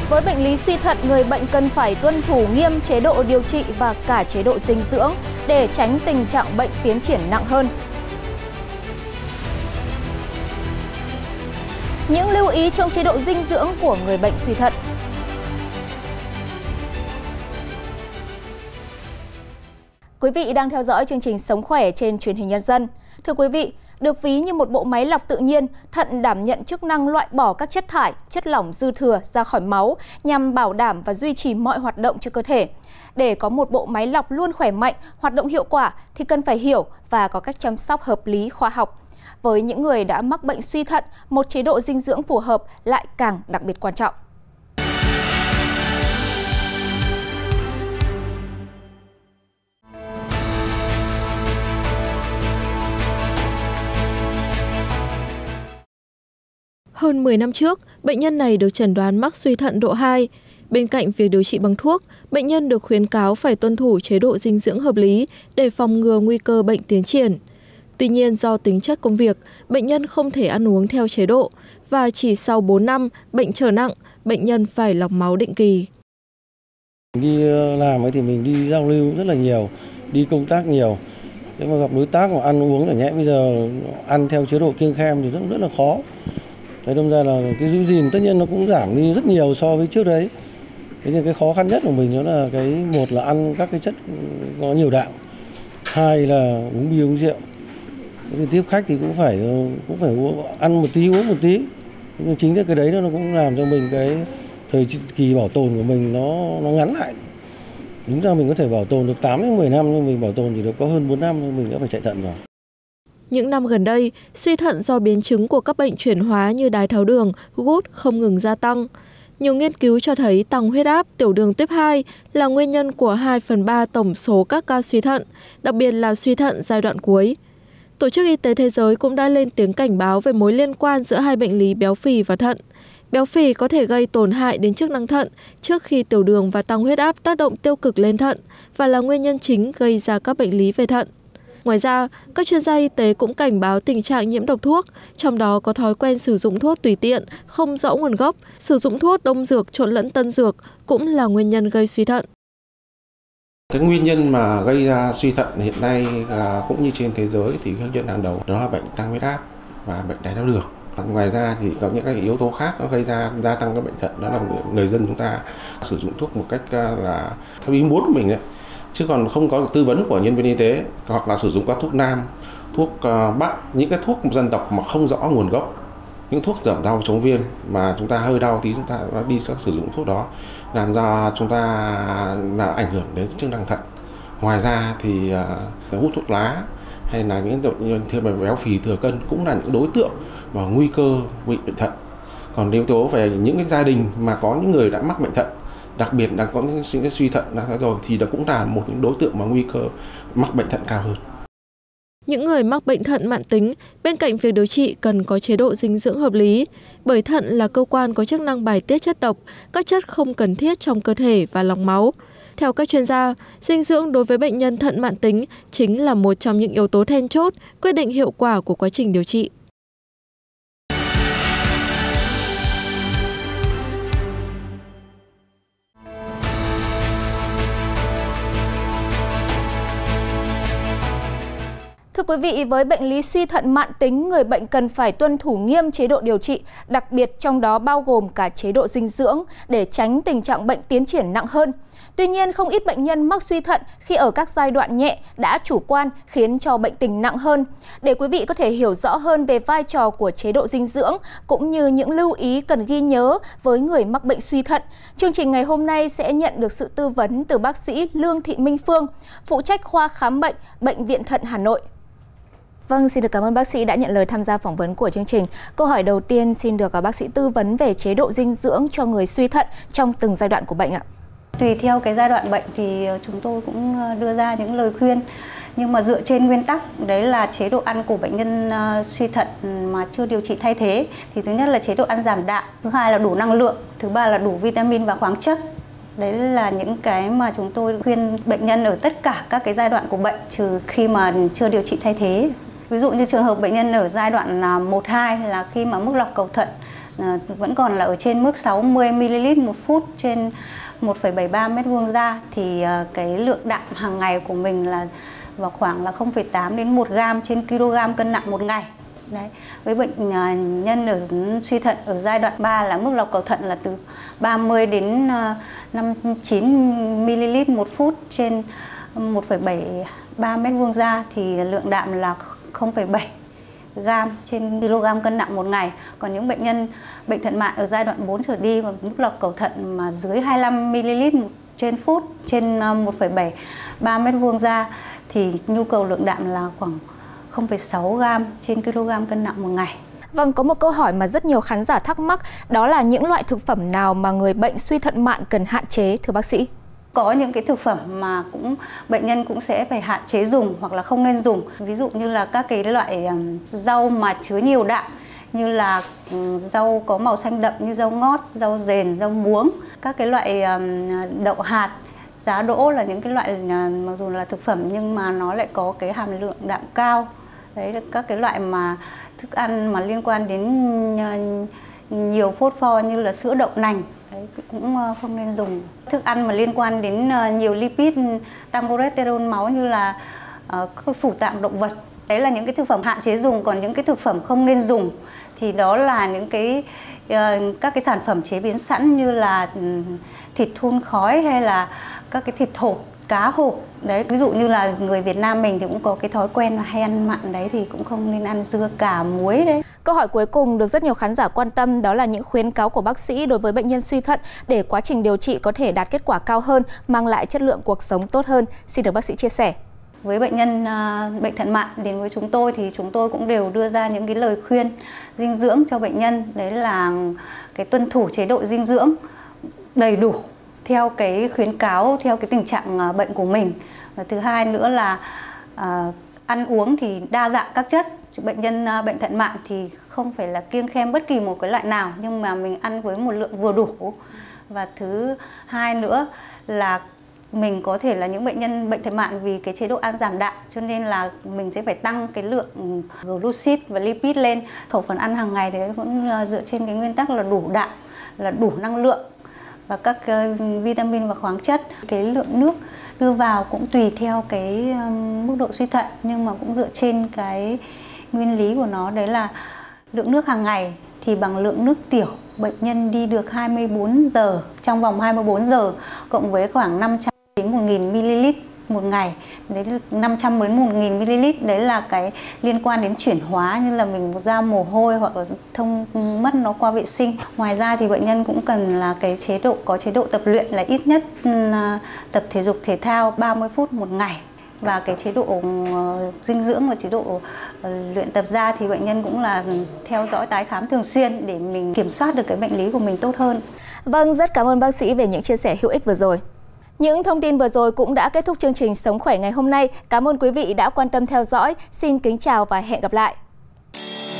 Với bệnh lý suy thận, người bệnh cần phải tuân thủ nghiêm chế độ điều trị và cả chế độ dinh dưỡng để tránh tình trạng bệnh tiến triển nặng hơn. Những lưu ý trong chế độ dinh dưỡng của người bệnh suy thận. Quý vị đang theo dõi chương trình Sống khỏe trên Truyền hình Nhân dân. Thưa quý vị, được ví như một bộ máy lọc tự nhiên, thận đảm nhận chức năng loại bỏ các chất thải, chất lỏng dư thừa ra khỏi máu nhằm bảo đảm và duy trì mọi hoạt động cho cơ thể. Để có một bộ máy lọc luôn khỏe mạnh, hoạt động hiệu quả thì cần phải hiểu và có cách chăm sóc hợp lý, khoa học. Với những người đã mắc bệnh suy thận, một chế độ dinh dưỡng phù hợp lại càng đặc biệt quan trọng. Hơn 10 năm trước, bệnh nhân này được chẩn đoán mắc suy thận độ 2. Bên cạnh việc điều trị bằng thuốc, bệnh nhân được khuyến cáo phải tuân thủ chế độ dinh dưỡng hợp lý để phòng ngừa nguy cơ bệnh tiến triển. Tuy nhiên, do tính chất công việc, bệnh nhân không thể ăn uống theo chế độ và chỉ sau 4 năm, bệnh trở nặng, bệnh nhân phải lọc máu định kỳ. Đi làm ấy thì mình đi giao lưu rất là nhiều, đi công tác nhiều. Nếu mà gặp đối tác mà ăn uống chẳng nhẽ bây giờ ăn theo chế độ kiêng khem thì rất là khó. Thế đâm ra là cái giữ gìn tất nhiên nó cũng giảm đi rất nhiều so với trước đấy. Thế nên cái khó khăn nhất của mình đó là một là ăn các cái chất có nhiều đạm, hai là uống bia uống rượu. Thì tiếp khách thì cũng phải ăn một tí uống một tí. Nhưng chính cái đấy nó cũng làm cho mình cái thời kỳ bảo tồn của mình nó ngắn lại. Đúng ra mình có thể bảo tồn được 8 đến 10 năm nhưng mình bảo tồn chỉ được có hơn 4 năm nên mình đã phải chạy thận rồi. Những năm gần đây, suy thận do biến chứng của các bệnh chuyển hóa như đái tháo đường, gút không ngừng gia tăng. Nhiều nghiên cứu cho thấy tăng huyết áp, tiểu đường tuyếp 2 là nguyên nhân của 2/3 tổng số các ca suy thận, đặc biệt là suy thận giai đoạn cuối. Tổ chức Y tế Thế giới cũng đã lên tiếng cảnh báo về mối liên quan giữa hai bệnh lý béo phì và thận. Béo phì có thể gây tổn hại đến chức năng thận trước khi tiểu đường và tăng huyết áp tác động tiêu cực lên thận và là nguyên nhân chính gây ra các bệnh lý về thận. Ngoài ra, các chuyên gia y tế cũng cảnh báo tình trạng nhiễm độc thuốc, trong đó có thói quen sử dụng thuốc tùy tiện, không rõ nguồn gốc, sử dụng thuốc đông dược trộn lẫn tân dược cũng là nguyên nhân gây suy thận. Cái nguyên nhân mà gây ra suy thận hiện nay cũng như trên thế giới thì nguyên nhân hàng đầu đó là bệnh tăng huyết áp và bệnh đái tháo đường. Ngoài ra thì có những cái yếu tố khác nó gây ra gia tăng các bệnh thận, đó là người dân chúng ta sử dụng thuốc một cách là theo ý muốn của mình đấy, chứ còn không có tư vấn của nhân viên y tế, hoặc là sử dụng các thuốc nam, thuốc bắc, những cái thuốc dân tộc mà không rõ nguồn gốc, những thuốc giảm đau chống viêm mà chúng ta hơi đau tí chúng ta đi sử dụng thuốc đó làm cho chúng ta là ảnh hưởng đến chức năng thận. Ngoài ra thì hút thuốc lá hay là những bệnh béo phì thừa cân cũng là những đối tượng mà nguy cơ bị bệnh thận. Còn yếu tố về những cái gia đình mà có những người đã mắc bệnh thận, đặc biệt là có những cái suy thận rồi thì đó cũng là một những đối tượng mà nguy cơ mắc bệnh thận cao hơn. Những người mắc bệnh thận mãn tính, bên cạnh việc điều trị cần có chế độ dinh dưỡng hợp lý, bởi thận là cơ quan có chức năng bài tiết chất độc, các chất không cần thiết trong cơ thể và lọc máu. Theo các chuyên gia, dinh dưỡng đối với bệnh nhân thận mãn tính chính là một trong những yếu tố then chốt quyết định hiệu quả của quá trình điều trị. Thưa quý vị, với bệnh lý suy thận mãn tính, người bệnh cần phải tuân thủ nghiêm chế độ điều trị, đặc biệt trong đó bao gồm cả chế độ dinh dưỡng để tránh tình trạng bệnh tiến triển nặng hơn. Tuy nhiên, không ít bệnh nhân mắc suy thận khi ở các giai đoạn nhẹ đã chủ quan khiến cho bệnh tình nặng hơn. Để quý vị có thể hiểu rõ hơn về vai trò của chế độ dinh dưỡng cũng như những lưu ý cần ghi nhớ với người mắc bệnh suy thận, chương trình ngày hôm nay sẽ nhận được sự tư vấn từ bác sĩ Lương Thị Minh Phương, phụ trách khoa khám bệnh, Bệnh viện Thận Hà Nội. Vâng, xin được cảm ơn bác sĩ đã nhận lời tham gia phỏng vấn của chương trình. Câu hỏi đầu tiên xin được bác sĩ tư vấn về chế độ dinh dưỡng cho người suy thận trong từng giai đoạn của bệnh ạ. Tùy theo cái giai đoạn bệnh thì chúng tôi cũng đưa ra những lời khuyên. Nhưng mà dựa trên nguyên tắc đấy là chế độ ăn của bệnh nhân suy thận mà chưa điều trị thay thế. Thì thứ nhất là chế độ ăn giảm đạm, thứ hai là đủ năng lượng, thứ ba là đủ vitamin và khoáng chất. Đấy là những cái mà chúng tôi khuyên bệnh nhân ở tất cả các cái giai đoạn của bệnh trừ khi mà chưa điều trị thay thế. Ví dụ như trường hợp bệnh nhân ở giai đoạn 1-2 là khi mà mức lọc cầu thận vẫn còn là ở trên mức 60 ml một phút trên 1,73 m² da, thì cái lượng đạm hàng ngày của mình là vào khoảng là 0,8 đến 1 gram trên kg cân nặng một ngày. Đấy. Với bệnh nhân ở suy thận ở giai đoạn 3 là mức lọc cầu thận là từ 30 đến 59 ml một phút trên 1,73 m² da, thì lượng đạm là 0,7 gram trên kg cân nặng một ngày. Còn những bệnh nhân bệnh thận mạn ở giai đoạn 4 trở đi và mức lọc cầu thận mà dưới 25 ml trên phút trên 1,73 m² da thì nhu cầu lượng đạm là khoảng 0,6 gram trên kg cân nặng một ngày. Vâng, có một câu hỏi mà rất nhiều khán giả thắc mắc, đó là những loại thực phẩm nào mà người bệnh suy thận mạn cần hạn chế, thưa bác sĩ? Có những cái thực phẩm mà bệnh nhân cũng sẽ phải hạn chế dùng hoặc là không nên dùng. Ví dụ như là các cái loại rau mà chứa nhiều đạm, như là rau có màu xanh đậm như rau ngót, rau dền, rau muống, các cái loại đậu hạt, giá đỗ là những cái loại mặc dù là thực phẩm nhưng mà nó lại có cái hàm lượng đạm cao. Đấy là các cái loại mà thức ăn mà liên quan đến nhiều phốt pho như là sữa đậu nành. Đấy, cũng không nên dùng. Thức ăn mà liên quan đến nhiều lipid, tăng cholesterol máu như là phủ tạng động vật. Đấy là những cái thực phẩm hạn chế dùng. Còn những cái thực phẩm không nên dùng thì đó là những cái các cái sản phẩm chế biến sẵn như là thịt thun khói hay là các cái thịt hộp, cá hộp. Đấy, ví dụ như là người Việt Nam mình thì cũng có cái thói quen là hay ăn mặn đấy, thì cũng không nên ăn dưa cà muối đấy. Câu hỏi cuối cùng được rất nhiều khán giả quan tâm, đó là những khuyến cáo của bác sĩ đối với bệnh nhân suy thận để quá trình điều trị có thể đạt kết quả cao hơn, mang lại chất lượng cuộc sống tốt hơn. Xin được bác sĩ chia sẻ. Với bệnh nhân bệnh thận mạn đến với chúng tôi thì chúng tôi cũng đều đưa ra những cái lời khuyên dinh dưỡng cho bệnh nhân. Đấy là cái tuân thủ chế độ dinh dưỡng đầy đủ theo cái khuyến cáo, theo cái tình trạng bệnh của mình. Và thứ hai nữa là ăn uống thì đa dạng các chất. Bệnh nhân bệnh thận mạn thì không phải là kiêng khem bất kỳ một cái loại nào, nhưng mà mình ăn với một lượng vừa đủ. Và thứ hai nữa là mình có thể là những bệnh nhân bệnh thận mạn vì cái chế độ ăn giảm đạm, cho nên là mình sẽ phải tăng cái lượng glucid và lipid lên. Khẩu phần ăn hàng ngày thì vẫn dựa trên cái nguyên tắc là đủ đạm, là đủ năng lượng và các vitamin và khoáng chất. Cái lượng nước đưa vào cũng tùy theo cái mức độ suy thận, nhưng mà cũng dựa trên cái nguyên lý của nó, đấy là lượng nước hàng ngày thì bằng lượng nước tiểu bệnh nhân đi được 24 giờ, trong vòng 24 giờ, cộng với khoảng 500 đến 1.000 ml một ngày. Đấy là 500 đến 1.000 ml, đấy là cái liên quan đến chuyển hóa, như là mình ra mồ hôi hoặc là mất nó qua vệ sinh. Ngoài ra thì bệnh nhân cũng cần là cái có chế độ tập luyện là ít nhất tập thể dục thể thao 30 phút một ngày. Và cái chế độ dinh dưỡng và chế độ luyện tập da thì bệnh nhân cũng là theo dõi tái khám thường xuyên để mình kiểm soát được cái bệnh lý của mình tốt hơn. Vâng, rất cảm ơn bác sĩ về những chia sẻ hữu ích vừa rồi. Những thông tin vừa rồi cũng đã kết thúc chương trình Sống Khỏe ngày hôm nay. Cảm ơn quý vị đã quan tâm theo dõi. Xin kính chào và hẹn gặp lại.